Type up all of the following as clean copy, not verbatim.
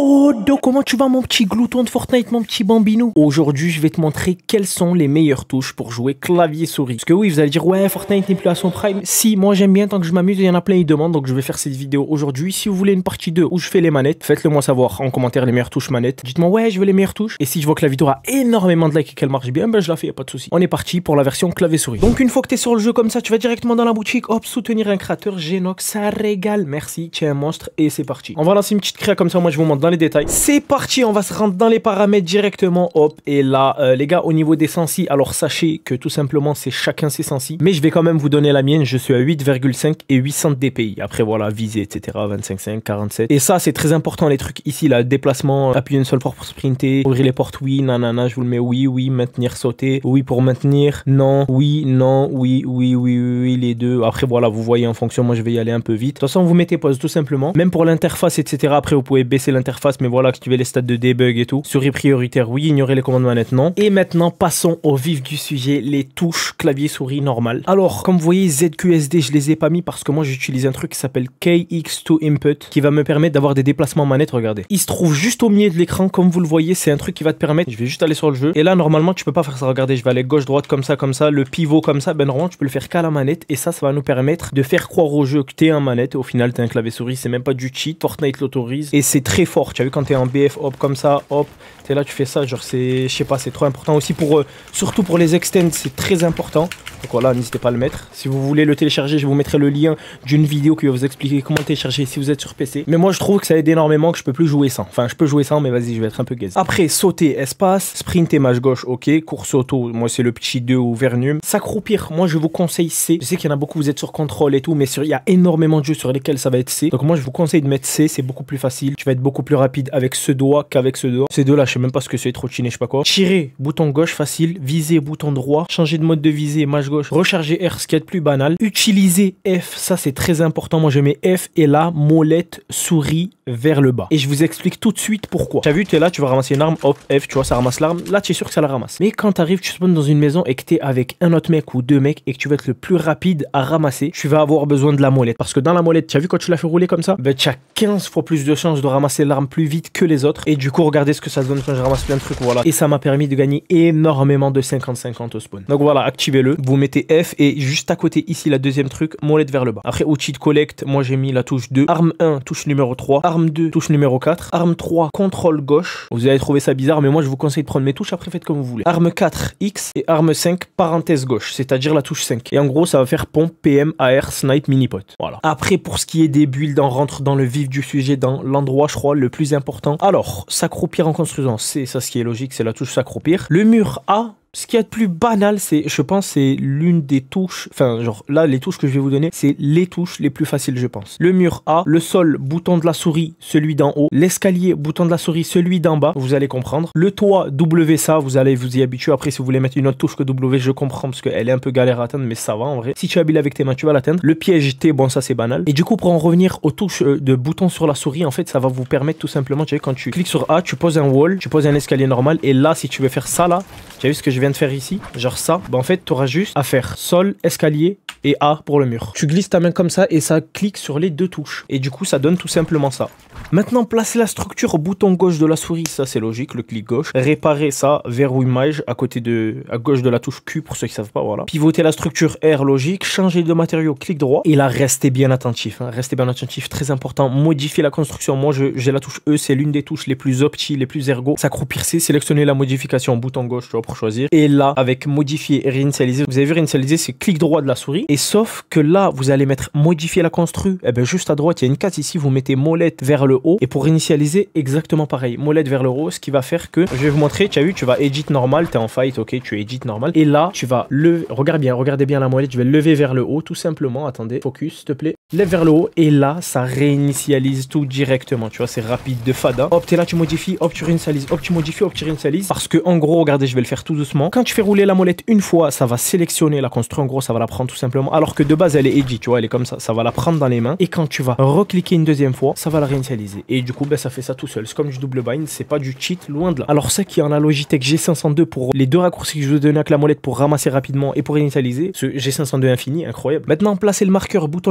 Dodo, comment tu vas mon petit glouton de Fortnite, mon petit bambino? Aujourd'hui, je vais te montrer quelles sont les meilleures touches pour jouer clavier-souris. Parce que oui, vous allez dire, ouais, Fortnite n'est plus à son prime. Si, moi j'aime bien tant que je m'amuse, il y en a plein qui demandent, donc je vais faire cette vidéo aujourd'hui. Si vous voulez une partie 2 où je fais les manettes, faites-le moi savoir en commentaire les meilleures touches manettes. Dites-moi, ouais, je veux les meilleures touches. Et si je vois que la vidéo a énormément de likes et qu'elle marche bien, ben je la fais, y a pas de souci. On est parti pour la version clavier-souris. Donc une fois que t'es sur le jeu comme ça, tu vas directement dans la boutique, hop, soutenir un créateur, Genox, ça régale, merci, tu es un monstre et c'est parti. On va lancer une petite créa comme ça, moi je vous montre dans les détails. C'est parti, on va se rendre dans les paramètres directement, hop, et là, les gars, au niveau des sensi, alors sachez que tout simplement, c'est chacun ses sensi, mais je vais quand même vous donner la mienne, je suis à 8,5 et 800 dpi. Après, voilà, visée, etc., 25,5, 47. Et ça, c'est très important, les trucs ici, là, déplacement, appuyer une seule fois pour sprinter, ouvrir les portes, oui, nanana, je vous le mets, oui, oui, maintenir, sauter, oui pour maintenir, non, oui, non, oui, oui, oui, oui, oui, les deux. Après, voilà, vous voyez en fonction, moi je vais y aller un peu vite. De toute façon, vous mettez pause tout simplement. Même pour l'interface, etc., après, vous pouvez baisser l'interface, mais voilà, activer les stats de debug et tout. Souris prioritaire, oui, ignorer les commandes manettes, non. Et maintenant, passons au vif du sujet, les touches clavier-souris normales. Alors, comme vous voyez, ZQSD, je les ai pas mis parce que moi, j'utilise un truc qui s'appelle KX2 Input, qui va me permettre d'avoir des déplacements manettes, regardez. Il se trouve juste au milieu de l'écran, comme vous le voyez, c'est un truc qui va te permettre, je vais juste aller sur le jeu, et là, normalement, tu peux pas faire ça, regardez, je vais aller gauche-droite comme ça, le pivot comme ça, ben normalement, tu peux le faire qu'à la manette, et ça va nous permettre de faire croire au jeu que t'es un manette, et au final, t'es un clavier-souris, c'est même pas du cheat, Fortnite l'autorise, et c'est très fort, tu as vu quand t'es en BF, hop, comme ça, hop, t'es là, tu fais ça, genre c'est, je sais pas, c'est trop important aussi pour, surtout pour les extends, c'est très important, donc voilà, n'hésitez pas à le mettre. Si vous voulez le télécharger, je vous mettrai le lien d'une vidéo qui va vous expliquer comment le télécharger si vous êtes sur PC, mais moi je trouve que ça aide énormément, que je peux plus jouer sans, enfin je peux jouer sans, mais vas-y, je vais être un peu gaze. Après, sauter, espace, sprinter, mâche gauche, ok, course auto, moi c'est le petit 2 ou Vernum, s'accroupir, moi je vous conseille C, je sais qu'il y en a beaucoup, vous êtes sur contrôle et tout, mais il y a énormément de jeux sur lesquels ça va être C, donc moi je vous conseille de mettre C, c'est beaucoup plus facile, tu vas être beaucoup plus rapide avec ce doigt qu'avec ce doigt. Ces deux là, je sais même pas ce que c'est, trop chiné, je sais pas quoi. Tirer, bouton gauche facile, viser, bouton droit, changer de mode de visée, mâche gauche, recharger R, ce qui est plus banal, utiliser F, ça c'est très important, moi je mets F et là, molette, souris vers le bas. Et je vous explique tout de suite pourquoi. Tu as vu, tu es là, tu vas ramasser une arme, hop, F, tu vois, ça ramasse l'arme, là tu es sûr que ça la ramasse. Mais quand tu arrives, tu spawns dans une maison et que tu es avec un autre mec ou deux mecs et que tu vas être le plus rapide à ramasser, tu vas avoir besoin de la molette. Parce que dans la molette, tu as vu quand tu la fais rouler comme ça, ben, tu as 15 fois plus de chances de ramasser l'arme plus vite que les autres. Et du coup, regardez ce que ça donne quand je ramasse plein de trucs, voilà. Et ça m'a permis de gagner énormément de 50-50 au spawn. Donc voilà, activez-le, vous mettez F et juste à côté ici, la deuxième truc, molette vers le bas. Après, outil de collecte, moi j'ai mis la touche 2, arme 1, touche numéro 3, arme 2, touche numéro 4, arme 3, contrôle gauche. Vous allez trouver ça bizarre, mais moi je vous conseille de prendre mes touches, après faites comme vous voulez. Arme 4, X et arme 5, parenthèse gauche, c'est-à-dire la touche 5. Et en gros, ça va faire pompe, PM, AR, snipe, mini-pot. Voilà. Après, pour ce qui est des builds, on rentre dans le vif du sujet, dans l'endroit, je crois, le plus important. Alors, s'accroupir en construisant, c'est ça ce qui est logique, c'est la touche s'accroupir. Le mur A, ce qui est le plus banal, c'est, je pense, c'est l'une des touches, enfin, genre, là, les touches que je vais vous donner, c'est les touches les plus faciles, je pense. Le mur A, le sol, bouton de la souris, celui d'en haut. L'escalier, bouton de la souris, celui d'en bas, vous allez comprendre. Le toit, W, ça, vous allez vous y habituer. Après, si vous voulez mettre une autre touche que W, je comprends, parce qu'elle est un peu galère à atteindre, mais ça va, en vrai. Si tu es habile avec tes mains, tu vas l'atteindre. Le piège T, bon, ça, c'est banal. Et du coup, pour en revenir aux touches de boutons sur la souris, en fait, ça va vous permettre tout simplement, tu sais, quand tu cliques sur A, tu poses un wall, tu poses un escalier normal, et là, si tu veux faire ça, là, tu as vu ce que je viens de faire ici? Genre ça, bah en fait, tu auras juste à faire sol, escalier et A pour le mur. Tu glisses ta main comme ça et ça clique sur les deux touches. Et du coup, ça donne tout simplement ça. Maintenant, placer la structure au bouton gauche de la souris, ça c'est logique, le clic gauche. Réparer ça, verrouillage à gauche de la touche Q pour ceux qui savent pas, voilà. Pivoter la structure R, logique. Changer de matériau, clic droit. Et là, restez bien attentif, hein. Restez bien attentif, très important. Modifier la construction, moi j'ai la touche E, c'est l'une des touches les plus opti, les plus ergo. S'accroupir, c'est sélectionner la modification, bouton gauche, tu vois, pour choisir. Et là, avec modifier et réinitialiser, vous avez vu réinitialiser, c'est clic droit de la souris. Et sauf que là, vous allez mettre modifier la constru, et ben juste à droite, il y a une case ici, vous mettez molette vers le haut. Et pour réinitialiser, exactement pareil, molette vers le haut, ce qui va faire que, je vais vous montrer, tu as vu, tu vas edit normal, tu es en fight, ok, tu edit normal. Et là, tu vas lever, regardez bien la molette, je vais lever vers le haut, tout simplement, attendez, focus, s'il te plaît. Lève vers le haut, et là, ça réinitialise tout directement, tu vois, c'est rapide de fada. Hop, t'es là, tu modifies, hop, tu réinitialises, hop, tu modifies, hop, tu réinitialises. Parce que, en gros, regardez, je vais le faire tout doucement. Quand tu fais rouler la molette une fois, ça va sélectionner la constru, en gros, ça va la prendre tout simplement. Alors que de base, elle est edit, tu vois, elle est comme ça va la prendre dans les mains. Et quand tu vas recliquer une deuxième fois, ça va la réinitialiser. Et du coup, ben, ça fait ça tout seul. C'est comme du double bind, c'est pas du cheat, loin de là. Alors, ça qui est en la Logitech G502 pour les deux raccourcis que je vous ai donné avec la molette pour ramasser rapidement et pour initialiser, ce G502 infini, incroyable. Maintenant, placer le marqueur, bouton le milieu de la souris.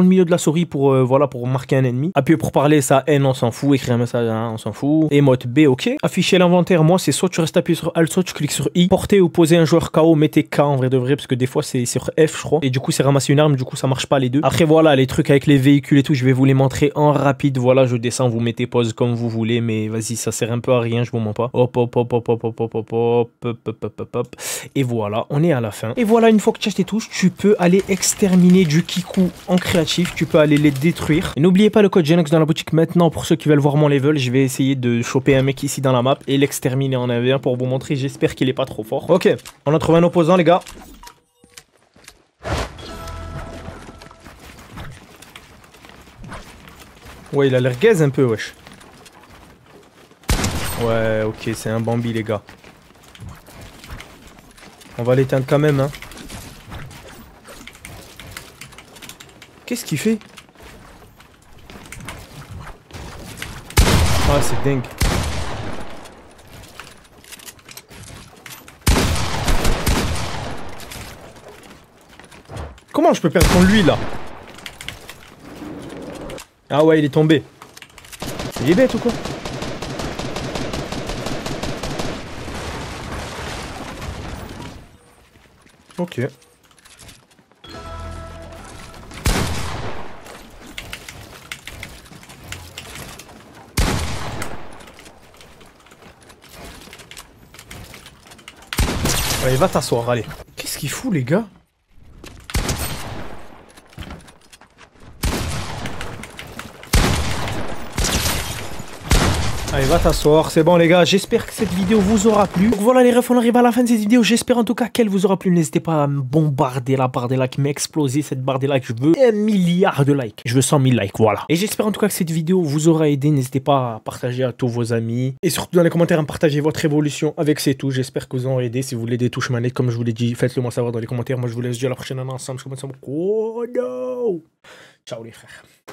souris pour, voilà, pour marquer un ennemi. Appuyer pour parler, ça N, on s'en fout. Écrire un message, hein, on s'en fout. Emote B, ok. Afficher l'inventaire, moi, c'est soit tu restes appuyé sur Alt, soit tu cliques sur I. Porter ou poser un joueur KO, mettez K en vrai de vrai, parce que des fois, c'est sur F, je crois. Et du coup, c'est ramasser une arme, du coup, ça marche pas les deux. Après, voilà, les trucs avec les véhicules et tout, je vais vous les montrer en rapide. Voilà, je descends, vous mettez pause comme vous voulez, mais vas-y, ça sert un peu à rien, je vous mens pas. Hop, hop, hop, hop, hop, hop, hop, hop, hop, hop, hop, hop, hop. Et voilà, on est à la fin. Et voilà, une fois que tu as tes touches, tu peux aller exterminer du Kiku en créatif. Tu peux aller les détruire. Et n'oubliez pas le code Genox dans la boutique maintenant pour ceux qui veulent voir mon level. Je vais essayer de choper un mec ici dans la map et l'exterminer en 1v1 pour vous montrer. J'espère qu'il est pas trop fort. Ok, on a trouvé un opposant, les gars. Ouais, il a l'air gaze un peu, wesh. Ouais, ok, c'est un Bambi, les gars. On va l'éteindre quand même, hein. Qu'est-ce qu'il fait? Ah, c'est dingue. Comment je peux perdre contre lui, là? Ah ouais, il est tombé. Il est bête ou quoi? Ok. Allez, va t'asseoir, allez. Qu'est-ce qu'il fout, les gars? Allez, va t'asseoir, c'est bon les gars, j'espère que cette vidéo vous aura plu. Donc voilà les refs, on arrive à la fin de cette vidéo, j'espère en tout cas qu'elle vous aura plu. N'hésitez pas à me bombarder la barre des likes, m'exploser cette barre des likes, je veux 1 milliard de likes. Je veux 100 000 likes, voilà. Et j'espère en tout cas que cette vidéo vous aura aidé, n'hésitez pas à partager à tous vos amis. Et surtout dans les commentaires à partager votre évolution avec C'est Tout, j'espère que vous en aurez aidé. Si vous voulez des touches manettes, comme je vous l'ai dit, faites-le moi savoir dans les commentaires. Moi je vous laisse dire à la prochaine année ensemble, je commence ensemble. Oh no. Ciao les frères.